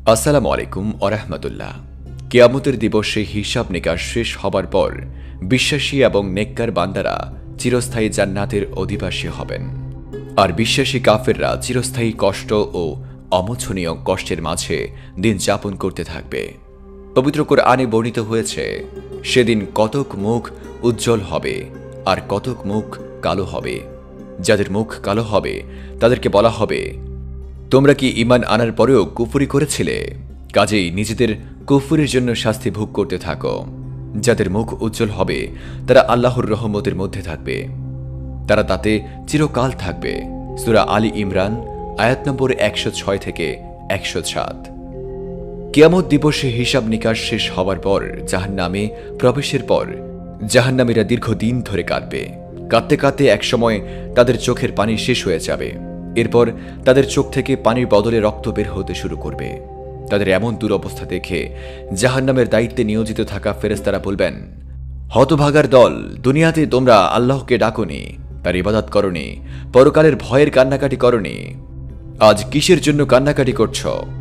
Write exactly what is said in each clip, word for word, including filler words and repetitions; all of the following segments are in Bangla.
আসসালামু আলাইকুম ওয়া রাহমাতুল্লাহ। কিয়ামতের দিবসে হিসাব নিকাশ শেষ হবার পর বিশ্বাসী এবং নেককার বান্দারা চিরস্থায়ী জান্নাতের অধিবাসী হবেন, আর বিশ্বাসী কাফেররা চিরস্থায়ী কষ্ট ও অমোছনীয় কষ্টের মাঝে দিন যাপন করতে থাকবে। পবিত্র কোরআনে বর্ণিত হয়েছে, সেদিন কতক মুখ উজ্জ্বল হবে আর কতক মুখ কালো হবে। যাদের মুখ কালো হবে তাদেরকে বলা হবে, তোমরা কি ঈমান আনার পরেও কুফরি করেছিলে? কাজেই নিজেদের কুফরির জন্য শাস্তি ভোগ করতে থাকো। যাদের মুখ উজ্জ্বল হবে তারা আল্লাহর রহমতের মধ্যে থাকবে, তারা তাতে চিরকাল থাকবে। সূরা আলী ইমরান আয়াত নম্বর একশো ছয় থেকে একশো সাত। কিয়ামত দিবসে হিসাব নিকাশ শেষ হওয়ার পর জাহান্নামে প্রবেশের পর জাহান্নামীরা দীর্ঘদিন ধরে কাঁদবে। কাঁদতে কাঁদতে একসময় তাদের চোখের পানি শেষ হয়ে যাবে। এরপর তাদের চোখ থেকে পানির বদলে রক্ত বের হতে শুরু করবে। তাদের এমন দুরবস্থা দেখে জাহান্নামের দায়িত্বে নিয়োজিত থাকা ফেরেশতারা বলবেন, হতভাগার দল, দুনিয়াতে তোমরা আল্লাহকে ডাকোনি, তার ইবাদত করনি, পরকালের ভয়ের কান্নাকাটি করনি। আজ কিসের জন্য কান্নাকাটি করছ?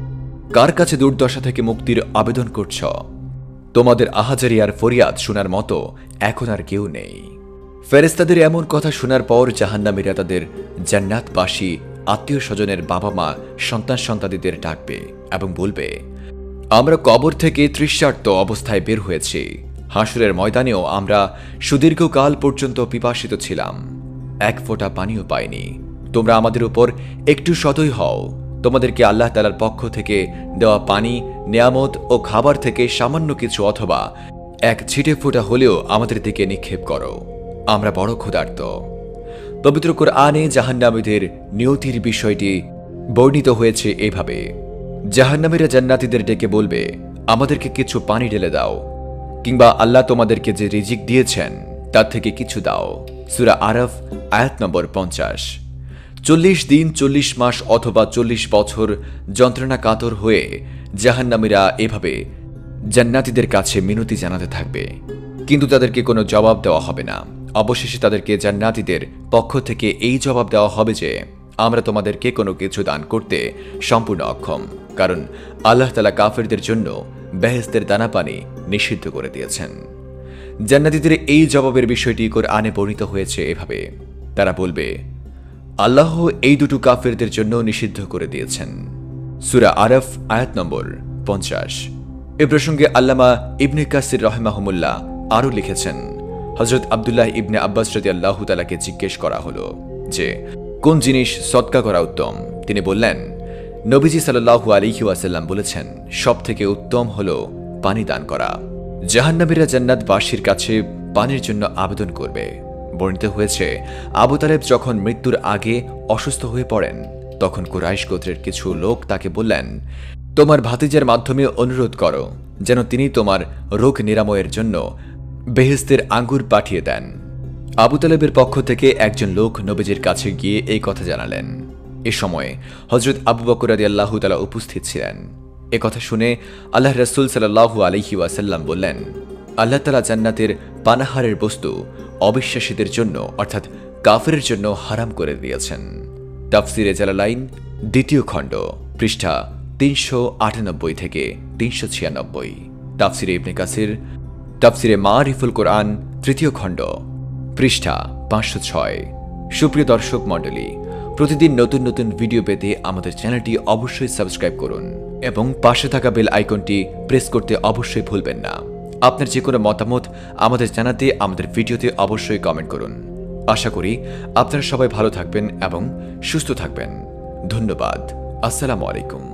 কার কাছে দুর্দশা থেকে মুক্তির আবেদন করছ? তোমাদের আহাজারি আর ফরিয়াদ শোনার মতো এখন আর কেউ নেই। ফেরেশতাদের এমন কথা শোনার পর জাহান্নামীরা তাদের জান্নাতবাসী আত্মীয় স্বজনের বাবা মা সন্তান সন্তানদের ডাকবে এবং বলবে, আমরা কবর থেকে তৃষ্ণার্ত অবস্থায় বের হয়েছি। হাসরের ময়দানেও আমরা সুদীর্ঘকাল পর্যন্ত পিপাসিত ছিলাম, এক ফোঁটা পানিও পাইনি। তোমরা আমাদের উপর একটু সদয় হও। তোমাদেরকে আল্লাহ তাআলার পক্ষ থেকে দেওয়া পানি, নেয়ামত ও খাবার থেকে সামান্য কিছু অথবা এক ছিটে ফোঁটা হলেও আমাদের দিকে নিক্ষেপ করো, আমরা বড় ক্ষুধার্ত। পবিত্র কোরআনে জাহান্নামীদের নিয়তির বিষয়টি বর্ণিত হয়েছে এভাবে, জাহান্নামীরা জান্নাতীদের ডেকে বলবে, আমাদেরকে কিছু পানি ঢেলে দাও, কিংবা আল্লাহ তোমাদেরকে যে রিজিক দিয়েছেন তার থেকে কিছু দাও। সূরা আরাফ আয়াত নম্বর পঞ্চাশ। চল্লিশ দিন, চল্লিশ মাস অথবা চল্লিশ বছর যন্ত্রণা কাতর হয়ে জাহান্নামীরা এভাবে জান্নাতীদের কাছে মিনতি জানাতে থাকবে, কিন্তু তাদেরকে কোনো জবাব দেওয়া হবে না। অবশেষে তাদেরকে জান্নাতীদের পক্ষ থেকে এই জবাব দেওয়া হবে যে, আমরা তোমাদেরকে কোনো কিছু দান করতে সম্পূর্ণ অক্ষম, কারণ আল্লাহ তাআলা কাফেরদের জন্য বেহেশতের দানা পানি নিষিদ্ধ করে দিয়েছেন। জান্নাতীদের এই জবাবের বিষয়টি কোরআনে বর্ণিত হয়েছে এভাবে, তারা বলবে, আল্লাহ এই দুটো কাফেরদের জন্য নিষিদ্ধ করে দিয়েছেন। সূরা আরাফ আয়াত নম্বর পঞ্চাশ। এ প্রসঙ্গে আল্লামা ইবনে কাসির রাহিমাহুল্লাহ আরও লিখেছেন, হযরত আব্দুল্লাহ ইবনে আব্বাস রাদিয়াল্লাহু তাআলাকে জিজ্ঞেস করা হলো যে, কোন জিনিস সদকা করা উত্তম? তিনি বললেন, নবীজি সাল্লাল্লাহু আলাইহি ওয়াসাল্লাম বলেছেন, সব থেকে উত্তম হলো পানি দান করা। জাহান্নামীরা জান্নাতবাসীর কাছে পানির জন্য আবেদন করবে। বর্ণিত হয়েছে, আবু তালেব যখন মৃত্যুর আগে অসুস্থ হয়ে পড়েন, তখন কুরাইশ গোত্রের কিছু লোক তাকে বললেন, তোমার ভাতিজার মাধ্যমে অনুরোধ করো যেন তিনি তোমার রোগ নিরাময়ের জন্য বেহেশতের আঙ্গুর পাঠিয়ে দেন। আবু তালেবের পক্ষ থেকে একজন লোক নবীজির কাছে গিয়ে এই কথা জানালেন। এ সময় হযরত আবু বকর রাদিয়াল্লাহু তাআলা উপস্থিত ছিলেন। এ কথা শুনে আল্লাহ রাসূল সাল্লাল্লাহু আলাইহি ওয়াসাল্লাম বললেন, আল্লাহ তাআলা জান্নাতের পানাহারের বস্তু অবিশ্বাসীদের জন্য অর্থাৎ কাফেরের জন্য হারাম করে দিয়েছেন। তাফসিরে জালালাইন দ্বিতীয় খণ্ড, পৃষ্ঠা তিনশো আটানব্বই থেকে তিনশো ছিয়ানব্বই। তাফসিরে ইবনে কাসির তাফসিরে মারিফুল কোরআন তৃতীয় খণ্ড, পৃষ্ঠা পাঁচশো ছয়। সুপ্রিয় দর্শক মণ্ডলী, প্রতিদিন নতুন নতুন ভিডিও পেতে আমাদের চ্যানেলটি অবশ্যই সাবস্ক্রাইব করুন এবং পাশে থাকা বেল আইকনটি প্রেস করতে অবশ্যই ভুলবেন না। আপনার যে কোনো মতামত আমাদের জানাতে আমাদের ভিডিওতে অবশ্যই কমেন্ট করুন। আশা করি আপনারা সবাই ভালো থাকবেন এবং সুস্থ থাকবেন। ধন্যবাদ। আসসালামু আলাইকুম।